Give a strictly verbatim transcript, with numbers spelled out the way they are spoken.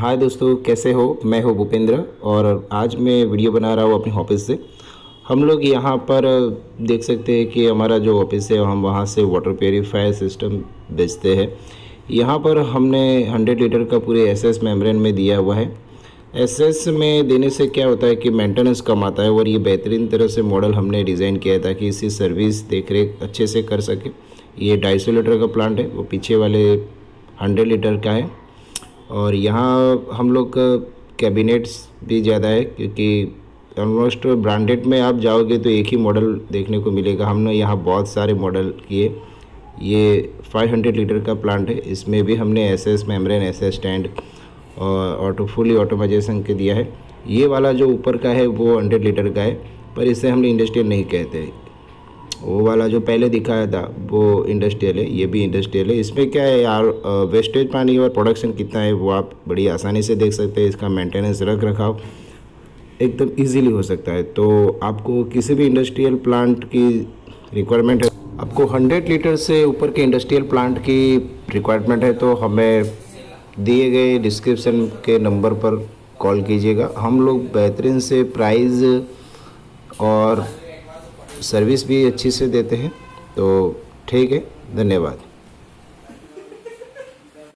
हाय दोस्तों, कैसे हो। मैं हूँ भूपेंद्र और आज मैं वीडियो बना रहा हूँ अपने ऑफिस से। हम लोग यहाँ पर देख सकते हैं कि हमारा जो ऑफिस है हम वहाँ से वाटर प्योरीफायर सिस्टम बेचते हैं। यहाँ पर हमने हंड्रेड लीटर का पूरे एसएस मेम्ब्रेन में दिया हुआ है। एसएस में देने से क्या होता है कि मेंटेनेंस कम आता है और ये बेहतरीन तरह से मॉडल हमने डिज़ाइन किया है ताकि इसकी सर्विस देख रेख अच्छे से कर सके। ये ढाई सौ लीटर का प्लांट है, वो पीछे वाले हंड्रेड लीटर का है। और यहाँ हम लोग का कैबिनेट्स भी ज़्यादा है क्योंकि ऑलमोस्ट ब्रांडेड में आप जाओगे तो एक ही मॉडल देखने को मिलेगा। हमने यहाँ बहुत सारे मॉडल किए। ये पाँच सौ लीटर का प्लांट है, इसमें भी हमने एसएस मेम्ब्रेन, एसएस स्टैंड और ऑटो फुली ऑटोमाइजेशन के दिया है। ये वाला जो ऊपर का है वो हंड्रेड लीटर का है, पर इसे हमने इंडस्ट्रियल नहीं कहते। वो वाला जो पहले दिखाया था वो इंडस्ट्रियल है, ये भी इंडस्ट्रियल है। इसमें क्या है यार, वेस्टेज पानी और प्रोडक्शन कितना है वो आप बड़ी आसानी से देख सकते हैं। इसका मेंटेनेंस रख रखाव एकदम इजीली हो सकता है। तो आपको किसी भी इंडस्ट्रियल प्लांट की रिक्वायरमेंट है, आपको हंड्रेड लीटर से ऊपर के इंडस्ट्रियल प्लांट की रिक्वायरमेंट है तो हमें दिए गए डिस्क्रिप्शन के नंबर पर कॉल कीजिएगा। हम लोग बेहतरीन से प्राइस और सर्विस भी अच्छी से देते हैं। तो ठीक है, धन्यवाद।